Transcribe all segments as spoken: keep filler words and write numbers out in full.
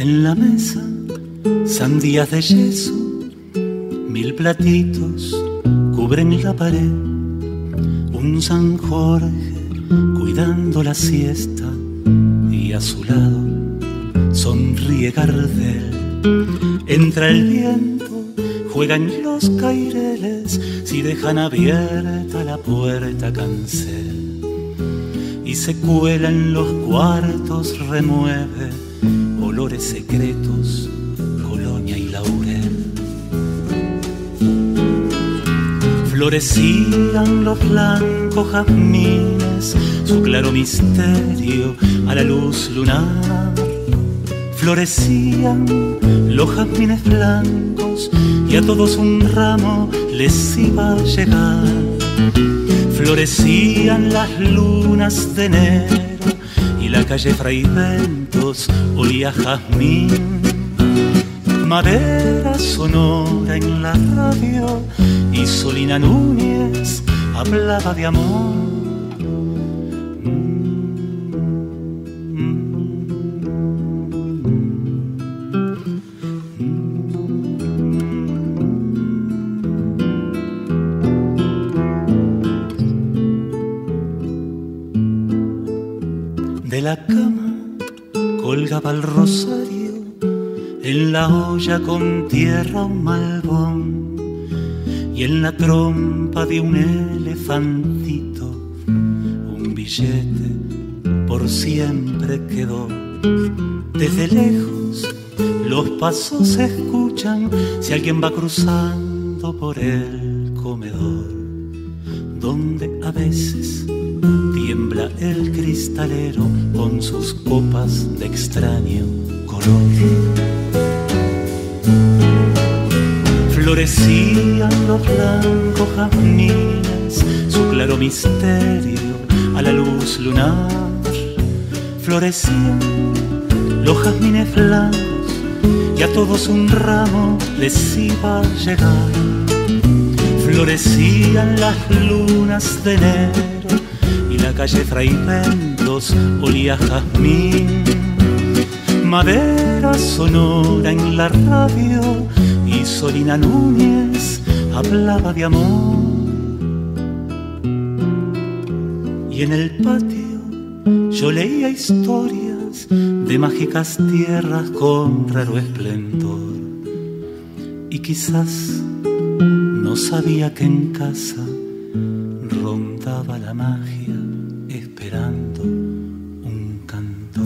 en la mesa sandías de yeso, mil platitos cubren la pared, un San Jorge cuidando la siesta y a su lado sonríe Gardel. Entra el viento, juegan los caireles, si dejan abierta la puerta cancel, y se cuela en los cuartos, remueve olores secretos, colonia y laurel. Florecían los blancos jazmines, su claro misterio a la luz lunar. Florecían los jazmines blancos y a todos un ramo les iba a llegar. Florecían las lunas de enero y la calle Fray Ventos olía a jazmín. Madera sonora en la radio y Solina Núñez hablaba de amor. De la cama colgaba el rosario, en la olla con tierra un malbón, y en la trompa de un elefantito un billete por siempre quedó. Desde lejos los pasos se escuchan si alguien va cruzando por el comedor, donde a veces tiembla el cristalero con sus copas de extraño color. Florecían los blancos jazmines, su claro misterio a la luz lunar. Florecían los jazmines blancos y a todos un ramo les iba a llegar. Florecían las lunas de enero y la calle Fray Ventos olía a jazmín. Madera sonora en la radio y Solina Núñez hablaba de amor. Y en el patio yo leía historias de mágicas tierras con raro esplendor, y quizás no sabía que en casa rondaba la magia esperando un cantor.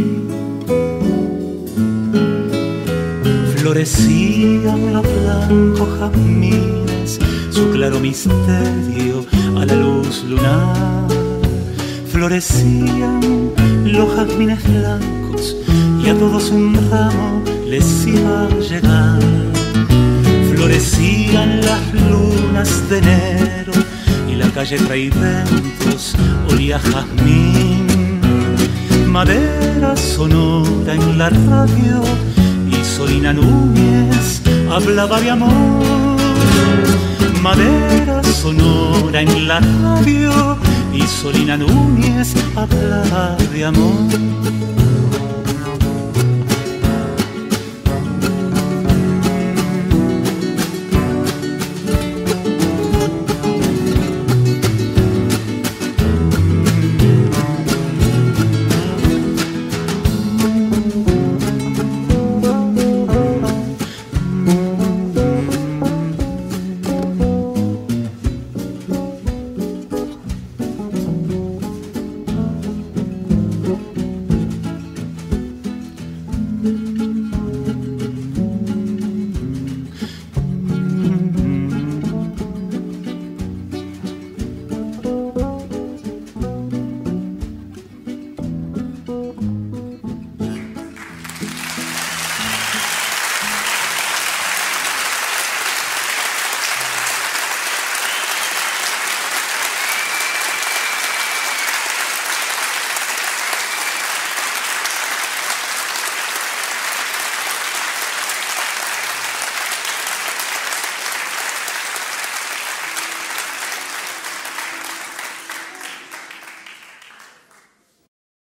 Florecían los blancos jazmines, su claro misterio a la luz lunar. Florecían los jazmines blancos y a todos un ramo les iba a llegar. Florecían las lunas de enero y la calle Fray Ventos olía a jazmín. Madera sonora en la radio y Solina Núñez hablaba de amor. Madera sonora en la radio y Solina Núñez hablaba de amor.